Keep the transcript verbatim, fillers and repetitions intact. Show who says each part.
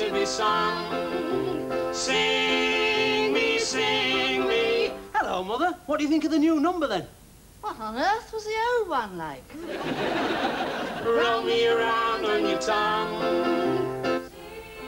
Speaker 1: will be sung. Sing me, sing me.
Speaker 2: Hello, Mother. What do you think of the new number, then?
Speaker 3: What on earth was the old one like?
Speaker 1: Roll me around on your tongue.